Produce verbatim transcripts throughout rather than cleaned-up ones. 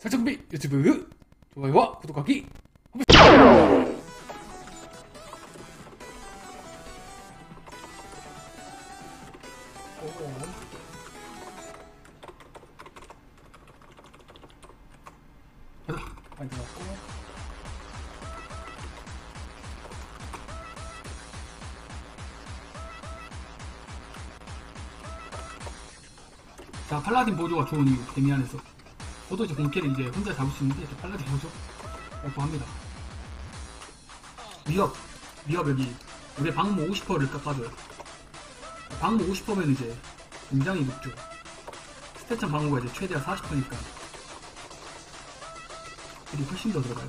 설정비 유튜브 좋아요와 구독하기 한번. 가자. 많이 들어갔고. 자, 팔라딘 보조가 좋은 이유, 데미안에서 저도 이제 본캐를 이제 혼자 잡을 수 있는데 이제 팔라딘 보조 구합니다. 위협, 위협 여기 우리 방무 오십 퍼센트를 깎아줘요. 방무 오십 퍼센트면 이제 굉장히 높죠. 스태찬 방무가 이제 최대한 사십 퍼센트니까 딜이 훨씬 더 들어가요.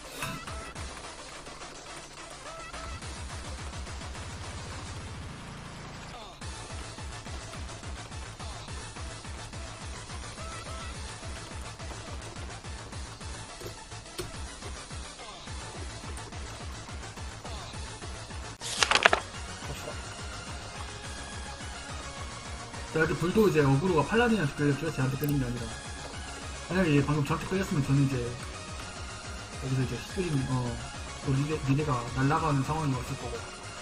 자, 이렇게 불도 이제 어그로가 팔라딘한테 끌렸죠. 쟤한테 끌린 게 아니라. 만약에 얘 방금 저한테 끌렸으면 저는 이제 여기서 이제 스크린 어 또 리레, 리레가 날아가는 상황이 왔을 거고.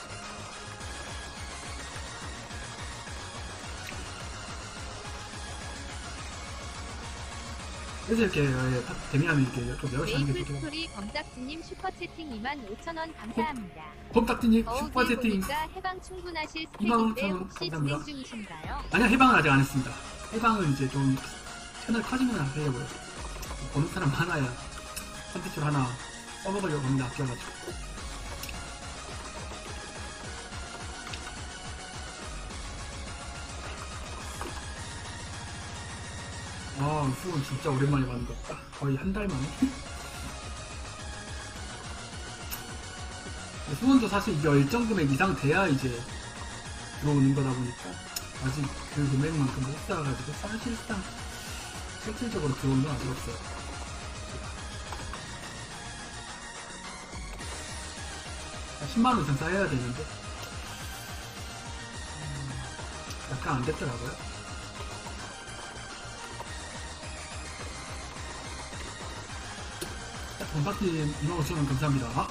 그래서 이렇게 예, 데미안을 이렇게 좀 여럿이 하는 게 좋겠다. 스토리 검딱지님 슈퍼채팅 이만 오천 원 감사합니다. 검딱지님 슈퍼채팅 해방 충분하실 이만 스펙인데 오천 원 혹시 감사합니다. 진행 중이신가요? 아니야, 해방은 아직 안 했습니다. 해방은 이제 좀 채널 커지면 하려고요. 보는 사람 많아야 컨텐츠를 하나 써먹으려고 합니다. 아껴가지고. 아, 수원 진짜 오랜만에 받는 것 같다. 거의 한 달 만에. 수원도 사실 이게 일정 금액 이상 돼야 이제 들어오는 거다 보니까 아직 그 금액만큼 못 쌓아가지고 사실상 실질적으로 들어오는 건 아직 없어요. 십만 원 이상 쌓여야 되는데 음, 약간 안 됐더라고요. 본파팀 이만 오천 원 감사합니다.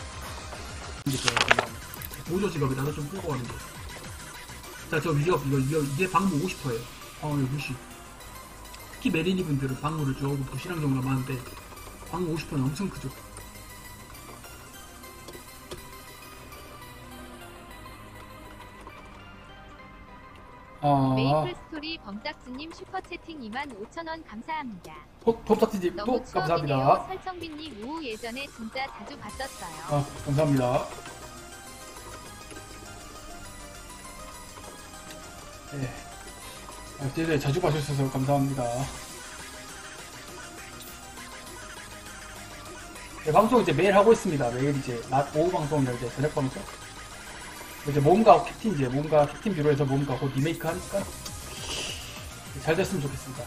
보조 직업이 나도 좀 끌고 가는데. 자, 저 위협, 이거, 이거, 이게 방무 오십 퍼센트예요. 방어 무시. 특히 메리니 분들은 방무를 조금 부실한 경우가 많은데, 방무 오십 퍼센트는 엄청 크죠. 아. 메이플 스토리 검딱지님 슈퍼채팅 이만 오천 원 감사합니다. 톱딱지님 또 너무 감사합니다. 추억이네요. 설정빈님 우우 예전에 진짜 자주 봤었어요. 아, 감사합니다. 네. 아, 제일 자주 봐주셔서 감사합니다. 네, 방송 이제 매일 하고 있습니다. 매일 이제 낮 오후 방송이나 이제 저녁 방송. 이제 몸과 캡틴 이제 몸과 캡틴 뷰로에서 몸과 곧 리메이크 하니까 잘 됐으면 좋겠습니다.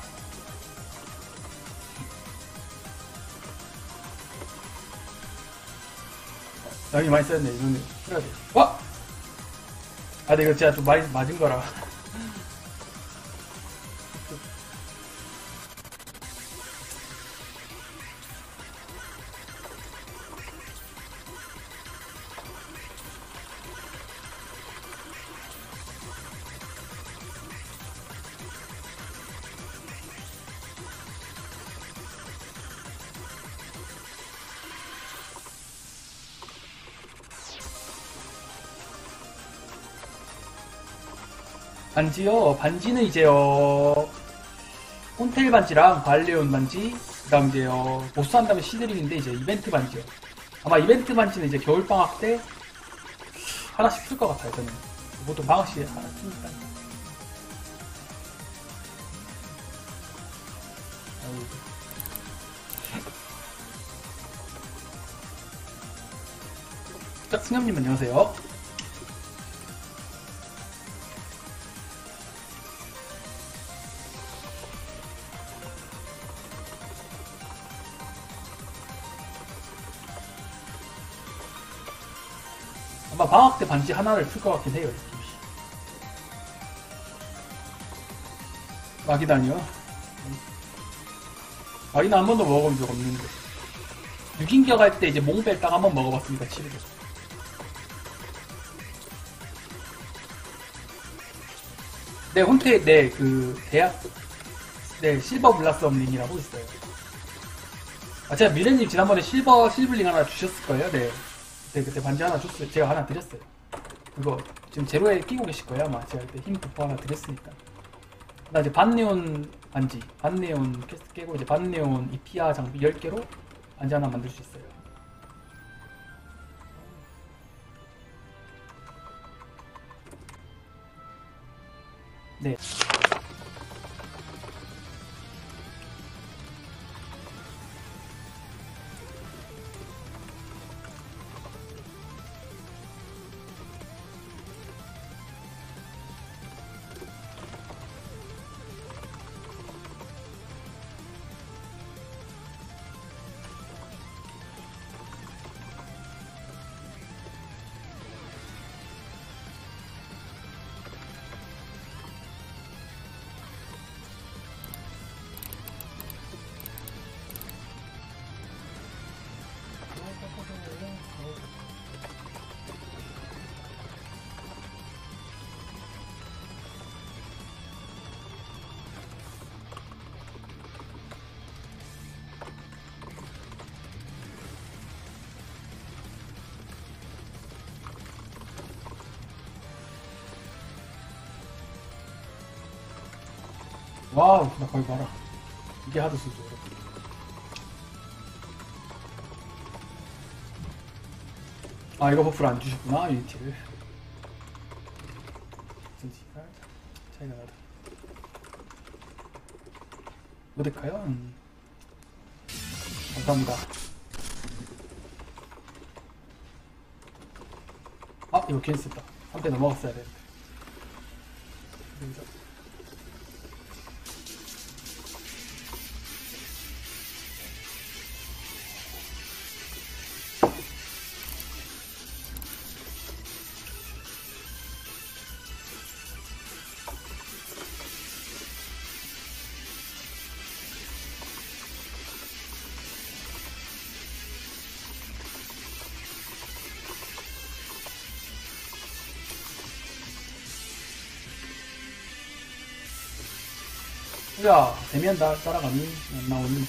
양이 많이 쌓였네. 이거는 해야 돼. 와! 아, 근데 이거 진짜 좀 많이 맞은 거라. 반지요. 반지는 이제요. 혼텔 반지랑 발레온 반지, 그 다음 이제요. 보스 한 다음에 시드링인데 이제 이벤트 반지요. 아마 이벤트 반지는 이제 겨울방학 때 하나씩 쓸 것 같아요, 저는. 보통 방학시에 하나 쓰니까. 자, 승엽님 안녕하세요. 아마 방학 때 반지 하나를 풀 것 같긴 해요. 마기단이요? 아리나 한 번도 먹어본 적 없는데. 육인격 할 때 이제 몽벨 딱 한 번 먹어봤습니다, 칠일에. 네, 혼태, 네, 그, 대학, 네, 실버 블라썸링이라고 있어요. 아, 제가 미래님 지난번에 실버, 실블링 하나 주셨을 거예요, 네. 네, 그때 반지 하나 줬어요. 제가 하나 드렸어요. 그거, 지금 제로에 끼고 계실 거예요, 아마. 제가 그때 힘 부포 하나 드렸으니까. 나 이제 반네온 반지, 반네온 캐스트 깨고, 이제 반네온 이피아 장비 열 개로 반지 하나 만들 수 있어요. 네. 와우, 나 거의 봐라. 이게 하드 수죠, 여러분. 아, 이거 버프를 안 주셨구나, 유니티를. 진짜 차이가 나다. 모데카요? 음. 감사합니다. 아, 이거 괜히 썼다. 한 배 넘어갔어야 되는데. 여기서. 야, 대면 다 따라가니? 안 나오니?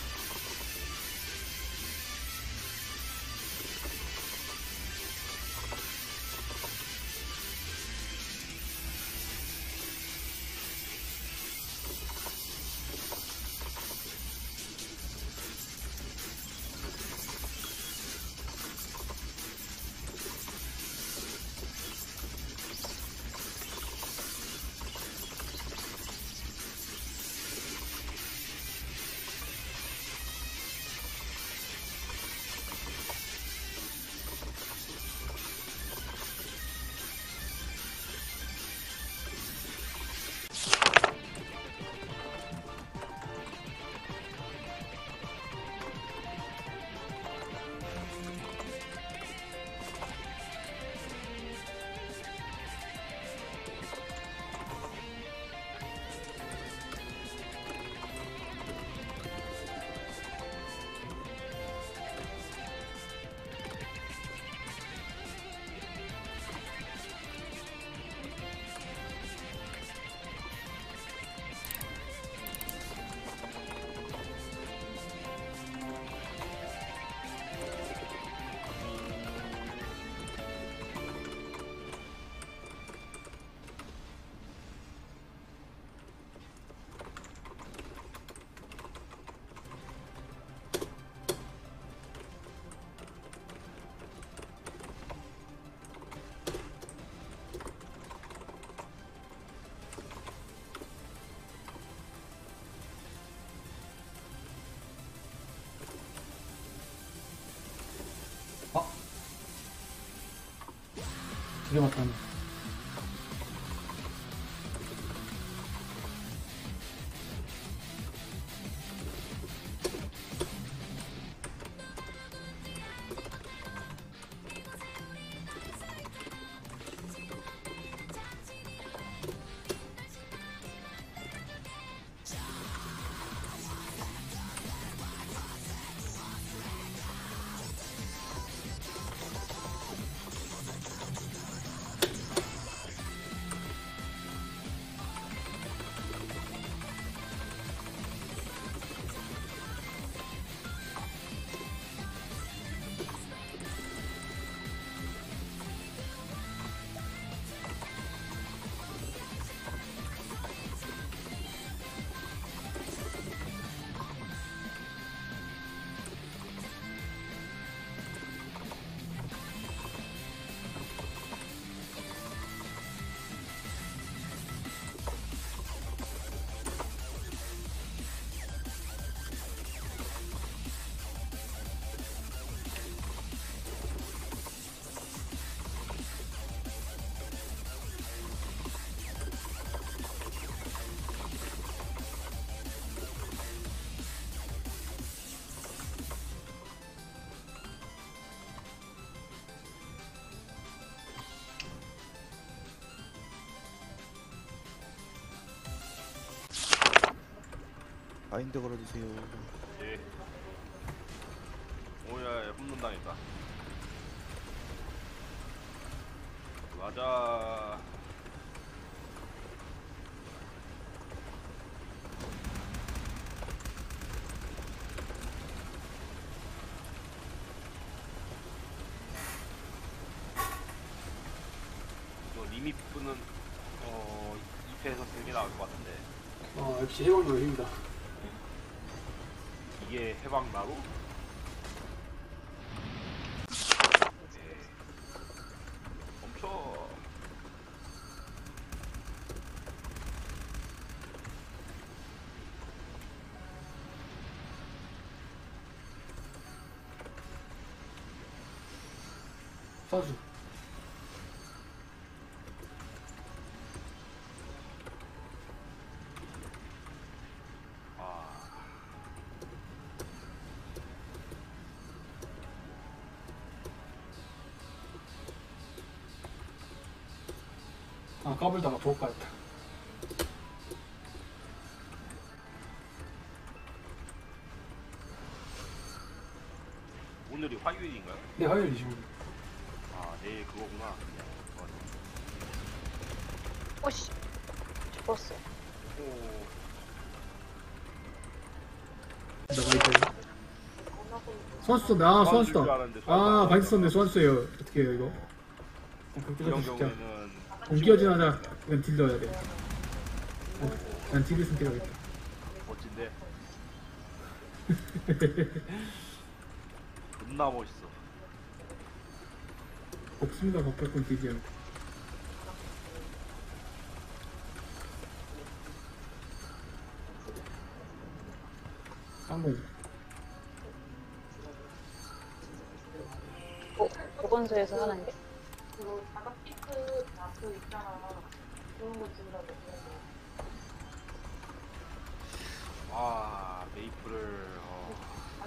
두개 맞다니. 바인드 걸어주세요. 예. 오야, 홈런 당했다. 맞아. 이거 리미프는 어 이 패에서 되게 나을 것 같은데 어, 역시 해골로 힘이다. 이게 해방나루? 네. 멈춰. 선수. 아, 아, 까불다가 부엌 가였다. 오늘이 화요일인가요? 네, 화요일이죠. 아, 내일 그거구나. 어, 오씨 죽었어. 오, 나가 있어요. 소환수다, 아, 소환수일 줄 소환수다. 알았는데 아, 소환수 바이스 썼네, 소환수예요. 어떻게 해요, 이거? 그렇게 이런 진짜. 경우에는 공기어진 하자. 그냥 딜 넣어야 돼. 어, 난 딜을 선택하겠다. 멋진데. 존나 멋있어. 복숭이가 바쁠 딜이야. 쌍봉. 어, 보건소에서 하는 게. 아, 메이플을 어.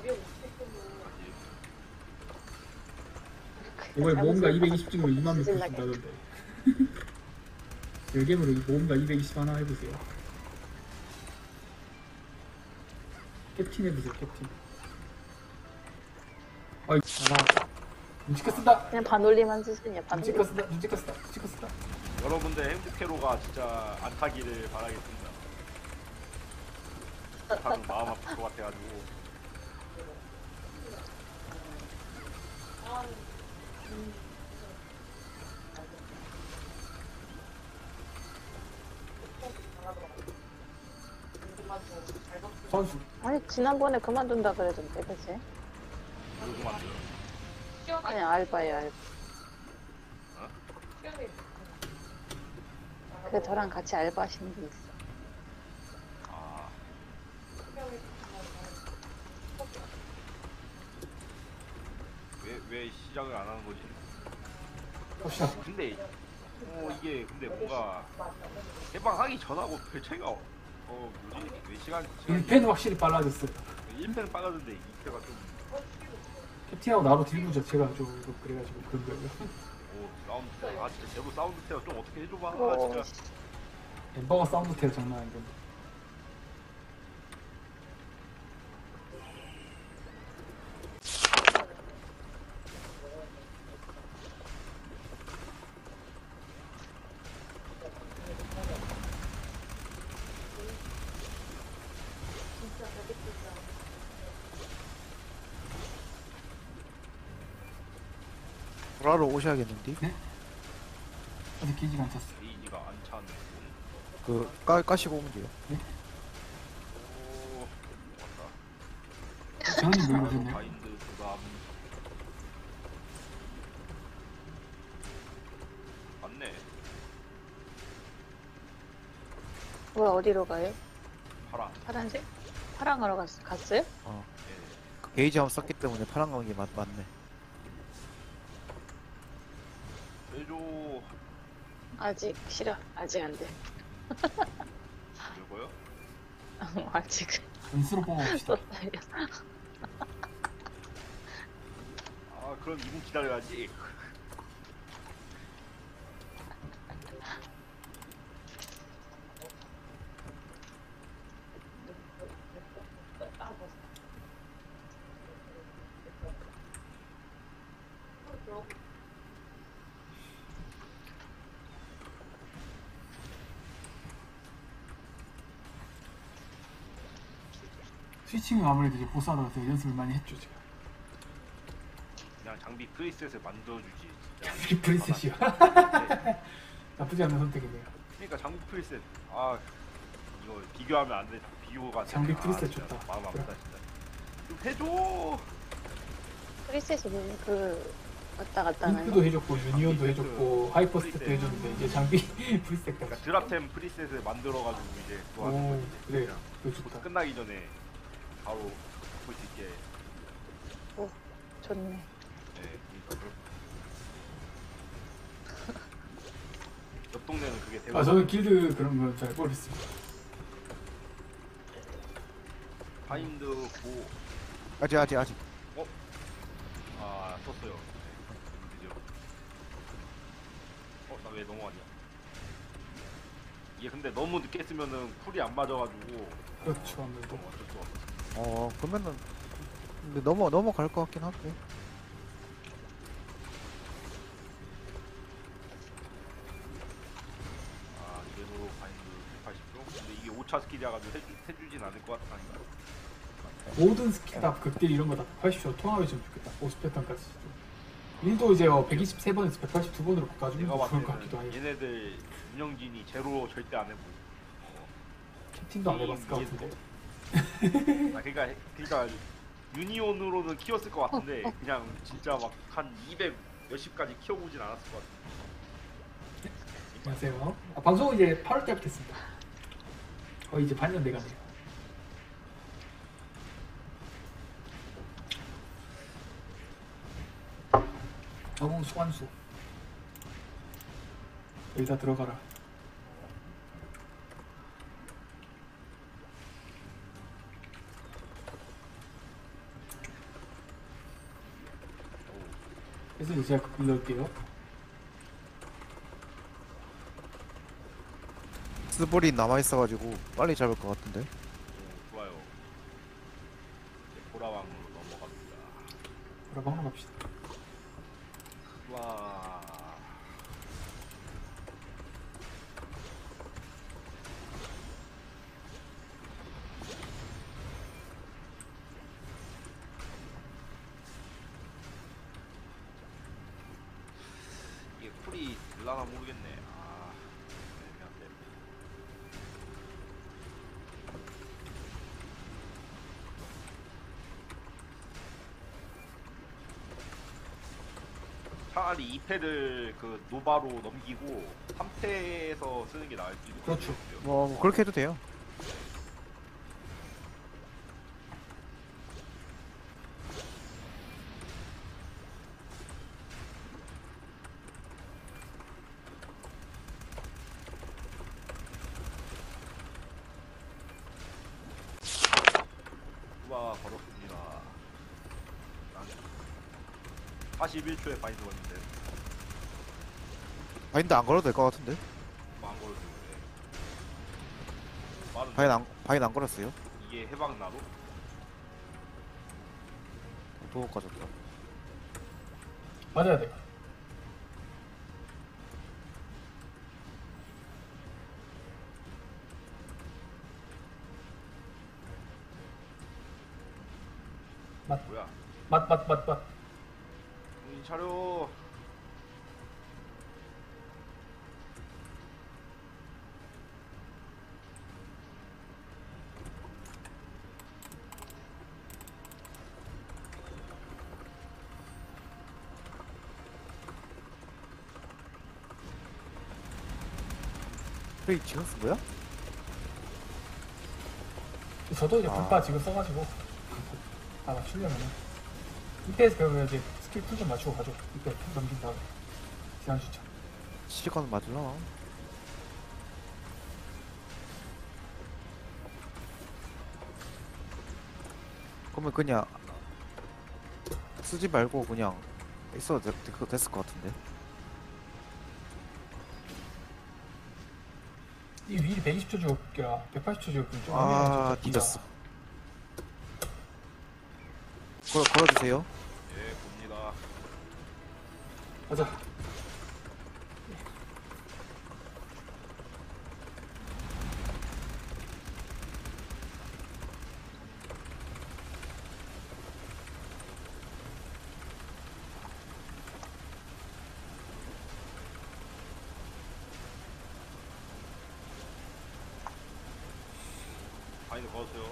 이번에 모험가 이백이십 찍으면 이만 명 준다던데. 열겜으로 모험가 이백이십 하나 해보세요. 캡틴 해보세요, 캡틴. 아이, 하나. 눈치껏 쓴다! 그냥 반올림한 수준이야. 반올림. 눈치껏 쓴다, 눈치껏 쓴다, 눈치껏 쓴다. 여러분들 행복회로가 진짜 안 타기를 바라겠습니다. 타면 마음 아플 것 같아가지고. 선수. 아니 지난번에 그만둔다 그러던데 그치? 누구 만들어? 아니 알바예요 알바. 어? 그 저랑 같이 알바하시는 분 있어. 아, 왜, 왜 시작을 안 하는 거지? 갑시다. 근데, 어, 이게, 근데 뭔가, 해방하기 전하고 별 차이가, 어, 어, 뭐지? 왜 시간, 시간, 일 패는 확실히 빨라졌어. 일 패는 빨랐는데, 이 패가 좀, 캡틴하고 나로 딜부 자체가 좀 그래가지고 그런 거예요. 오, 사운드 테어. 아, 진짜 제부 사운드 테어 좀 어떻게 해줘봐. 아, 어, 진짜. 엠버가 사운드 테어 장난 아니던데. 보라로 오셔야겠는데? 아직 기지가 안 찼어. 게이지가 안 차네. 그 까, 까시고 오면 돼요. 오, 왔다. 정은이 뭐 바로 이러셨네. 바인드 부담. 맞네. 뭐야 어디로 가요? 파랑. 파란색? 파랑하러 갔, 갔어요? 어. 예. 그 게이지 한번 썼기 때문에 파란 관계 맞, 맞네. 해줘. 아직 싫어. 아직 안 돼. 이거요? 아직 연수로 뽑아봅시다. 또 딸려. 아, 그럼 이 분 기다려야지. 스위칭은 아무래도 이제 보스하다가 제가 연습을 많이 했죠 제가. 그냥 장비 프리셋을 만들어주지 진짜. 장비 프리셋이요. 네. 나쁘지 않은 선택이네요. 그러니까 장비 프리셋 아 이거 비교하면 안 돼. 비교가 장비 아, 프리셋 진짜 좋다. 마음 아프다 진짜. 좀 해줘. 프리셋은 그 왔다 갔다 하는 잉크도 거. 해줬고 유니온도 프리셋, 해줬고 하이퍼 스텝도 프리셋. 해줬는데 이제 장비 그러니까 프리셋까지. 드랍템 프리셋을 만들어가지고 이제 그거 하는 오 거지. 이제 그래 그냥 그거 좋다. 끝나기 전에 바로 볼 수 있게. 좋네. 네, 그러니까 그렇- 옆 동네는 그게 대박. 아 저는 길드 그런 거 잘 모르겠습니다. 파인드 고. 아직 아직 아직. 아 썼어요. 네. 드디어. 어, 나 왜 넘어가냐? 이게 근데 너무 늦게 쓰면은 쿨이 안 맞아가지고. 그렇죠, 어, 아무래도. 어, 어쩔 수 없어. 어 그러면은 근데 넘어 넘어갈 것 같긴 한데. 아, 그래도 바인드 백팔십 도? 근데 이게 오 차 스킬이라가지고 해주, 해주진 않을 것 같아. 아닌가? 모든 스킬 다 극딜 이런 거 다 백팔십 초 통합해주면 좋겠다. 오십 패턴까지. 일도 이제 어, 백이십삼 번에서 백팔십이 번으로 바꿔주면 내가 좋을 봤을 것 같기도 때는 하고. 얘네들 운영진이 제로 절대 안 해보고. 캡틴도 안 해봤을 것 게임 같은데. 아, 그러니까, 그러니까 유니온으로는 키웠을 것 같은데 어, 어. 그냥 진짜 막 한 이백 몇십까지 키워보진 않았을 것 같아. 안녕하세요. 아, 방송 이제 팔월 달부터 했습니다. 거의 이제 반년 돼가네요. 저공 수완수. 여기다 들어가라. 그래서 이제 제가 불러올게요. 스볼이 남아 있어가지고 빨리 잡을 것 같은데. 오, 좋아요. 이제 보라왕으로 넘어갑니다. 뭐라고 한번 갑시다. 와. 이게 쿨이 될라나 모르겠네. 아, 애매한데. 차라리 이 패를 그 노바로 넘기고 삼 패에서 쓰는 게 나을지도 그렇죠. 모르겠어요. 뭐, 뭐 그렇게 해도 돼요. 누가 걸었습니다. 사십일 초에 바인드 걸는데 바인드 안 걸어도 될 것 같은데. 안 걸어도 돼. 빠른데? 바인 안 바인 안 걸었어요. 이게 해방나로? 또 가졌다. 맞아야 돼. 뭐야? 맛, 맛, 맛, 맛. 정신 차려. 프레이 지금 쓴 거야? 저도 이제 아. 불파 지금 써가지고 다 맞추려면은 이때에서 배우면 이제 스킬 풀 좀 맞추고 가죠. 이때 넘긴 다음에 지난 주차. 시간 맞으려나? 그러면 그냥 쓰지 말고 그냥 있어도 되, 되, 됐을 것 같은데. 이 위 백이십 초 주기라 백팔십 초 주기 좀 아 뒤졌어. 걸어 걸어주세요. 예, 봅니다. 가자. 많이들 걸었어요.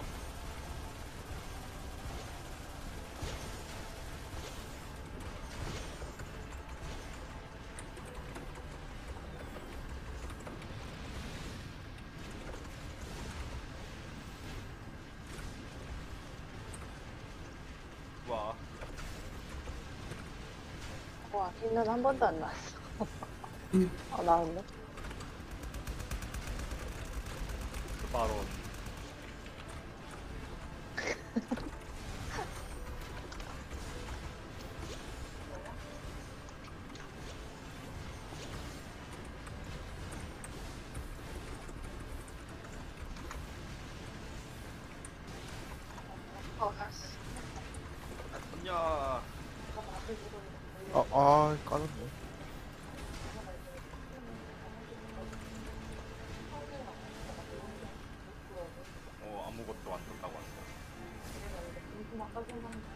와, 와, 흰눈 한 번도 안 나왔어. 아, 나왔네. 바로. 어, 알았어. 야, 아, 아, 까졌네. 어 아무것도 안 떴다고 한다.